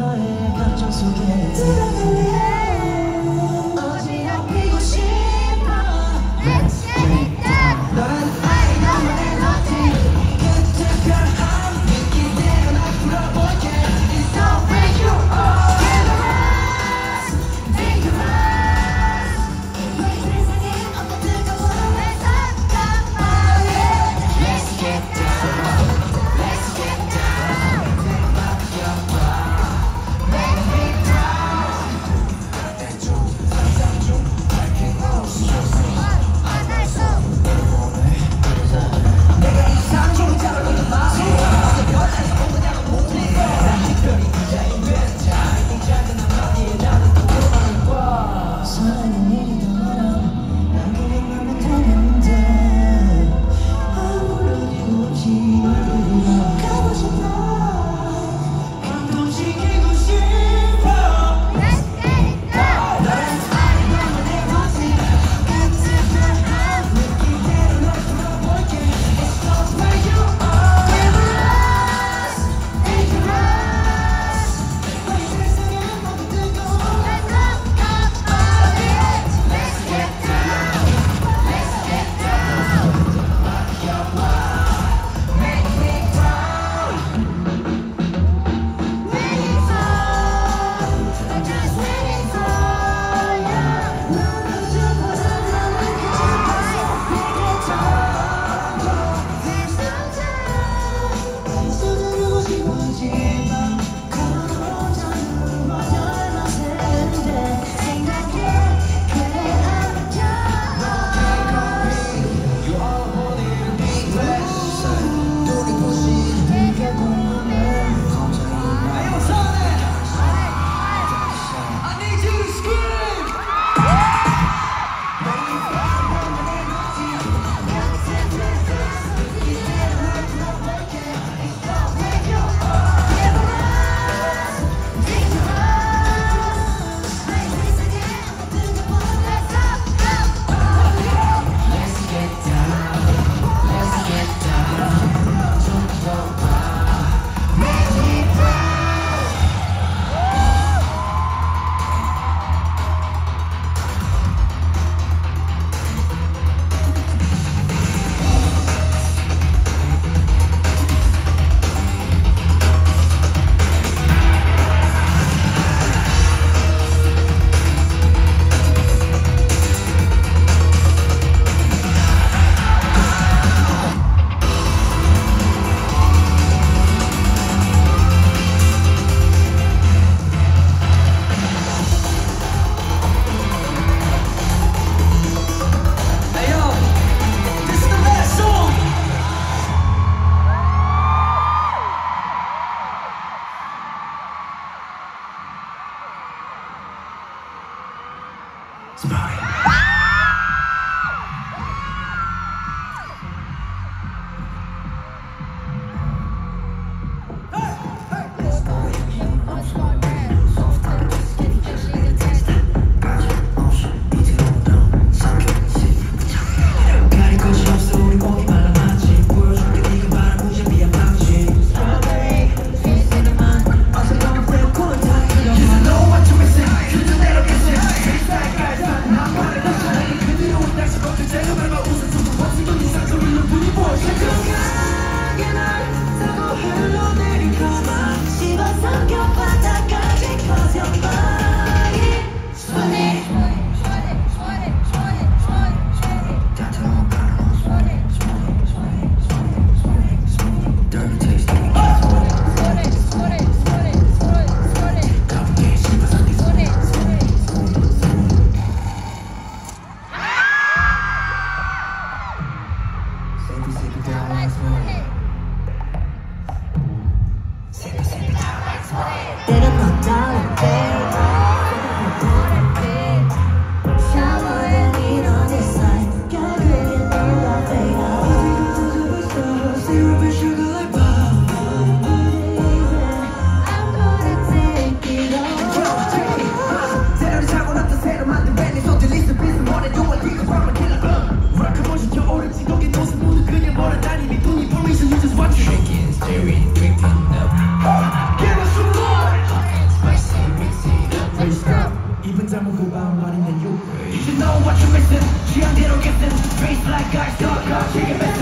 너의 감정 속에 들어갈래 어지럽히고 싶어 Let's get it down 너라는 아이 너만의 러팅 그때가 한 기대어 날 풀어볼게 It's so where you are Dangerous Dangerous 너의 세상에 엄청 뜨거워 Let's talk about it Let's get down Let's get down Make me proud 대중 상상 중 밝힌 옷 내가 이상 좋은 자를 얻은 마음 별에서 온 거냐고 묻니 난 특별히 부자인 된자 이 작은 한마디에 나는 또 오는 거 사랑은 일이 더 많아 난 그냥 맘에 타는데 아무런 이유 없이 널 부르러 가고 싶어 감동시키고 싶어 Let's get it down 너란 아이 너만의 러팅 그때가 한 기대어 날 풀어볼게 It's not where you are Dangerous Dangerous 너의 세상에 너무 뜨거워 Let's talk about it Let's get down Let's get down Make me proud Waiting for I'm just waiting for you 너는 죽어도 나는 그저 내게 더 There's no time 서두르고 싶어지만 걸어온 전후 얼마 새는데 생각해 그래 안겨 You all wanted me 눈이 부신 내게 보면 걱정이 많아 I need you to scream Let's get down Let's get down 좀 더 봐 Make me proud Hey yo, this is the last song. 가릴 것이 없어 우리 목이 말라맞지 보여줄게 네가 말한 무자비한 방식 Strawberry Fizz in the mind 어서 너무 빼고 다 그려 You know what to miss It 그저 내려겠지 세상까지 난 말을 너무 그 마음만이면 you should know what you're missing 취향대로 kissing face like I start 지금